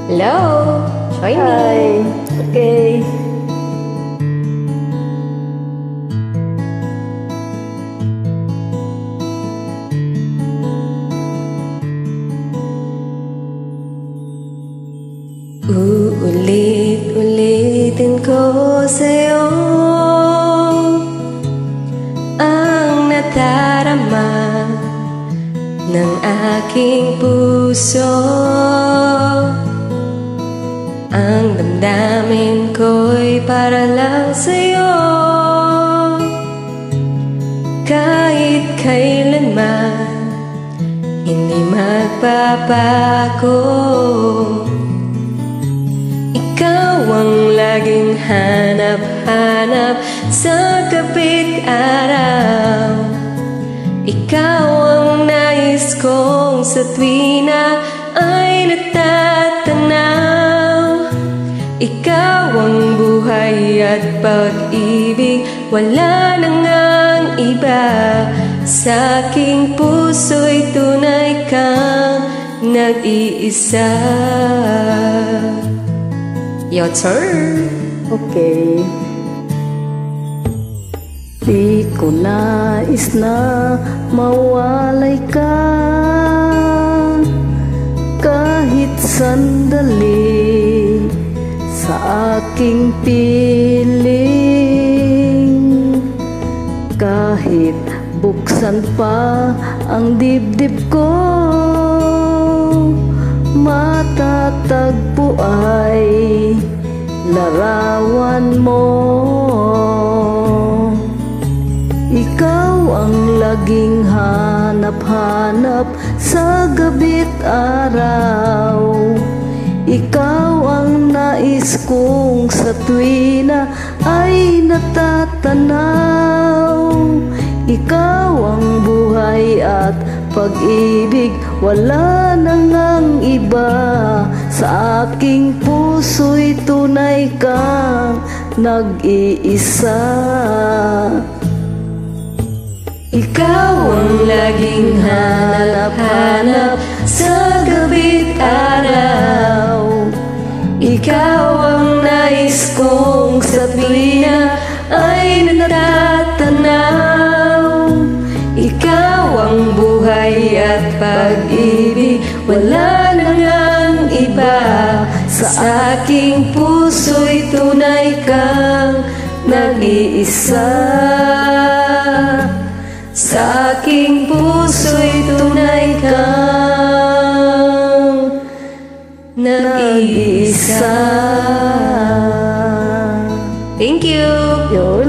Hello! Join me! Hi! Okay. Uulit-ulitin ko sa'yo ang nadarama ng aking puso. Ang damdamin ko'y para lang sa'yo. Kahit kailanman hindi magbabago. Ikaw ang laging hanap-hanap sa gabi't araw. Ikaw ang nais kong sa tuwina ay natatanaw. Ikaw ang buhay at pag-ibig, wala nang ang iba. Sa aking puso'y tunay kang nag-iisa. Your turn. Okay. Di ko nais na mawalay ka kahit sandali sa aking piling. Kahit buksan pa ang dibdib ko, matatagpo ay larawan mo. Ikaw ang laging hanap-hanap sa gabi't araw. Ikaw ang nais kong sa tuwina ay natatanaw. Ikaw ang buhay at pag-ibig, wala nang ang iba. Sa aking puso'y tunay kang nag-iisa. Ikaw ang laging hanap-hanap sa gabi't araw. Ikaw ang nais kong sa tuwina ay natatanaw. Ikaw ang buhay at pag-ibig, wala nang ang iba. Sa aking puso'y tunay kang nag-iisa. Sa aking puso'y tunay kang nag-iisa. Thank you!